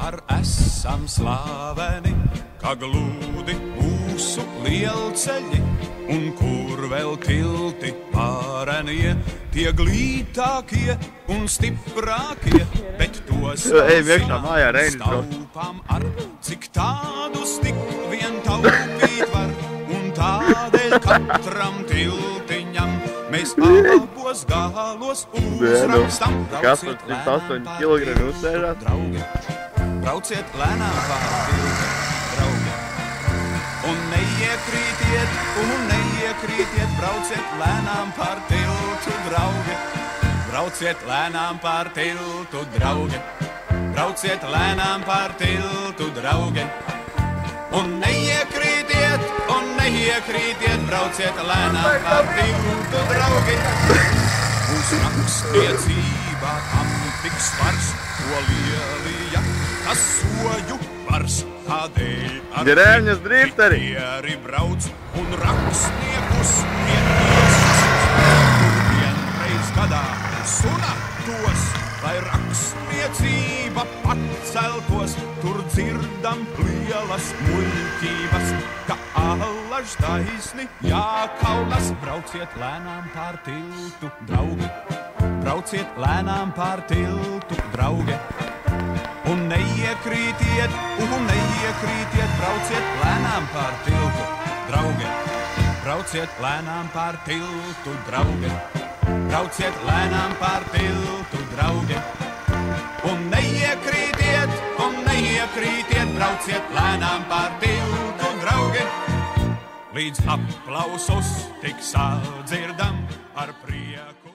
par esam slāveni, kā glūdi mūsu lielceļi, un kur vēl tilti pārenie, tie glītākie un stiprākie, bet tos staupām ar, cik tādus tik vien taupīt var, un tādēļ katram tiltiņam mēs abos galos uzrakstam. Brauciet lēnām pār tiltu, draugi, brauciet lēnām pār tiltu, draugi, un neiekrītiet, brauciet lēnām pār tiltu, draugi, brauciet lēnām pār tiltu, draugi, brauciet lēnām pār tiltu, draugi, un neiekrītiet, brauciet lēnām pār tiltu, draugi. Mūsu rakstniecībā tam tik svars, ko lielija, kas soju vars, tādēļ ar drifteri brauc un rakstniekus vienreiz gadā sunatos, lai rakstniecība paceltos, tur dzirdam lielas muļķības, ka allaž taisni jākaunas. Brauciet lēnām pār tiltu, draugi, brauciet lēnām pār tiltu, draugi, un neiekrītiet, brauciet lēnām pār tiltu, draugi, brauciet lēnām pār tiltu, draugi, brauciet lēnām pār tiltu, draugi, un neiekrītiet, brauciet lēnām pār tiltu, draugi, līdz aplausus tik sadzirdam ar prieku.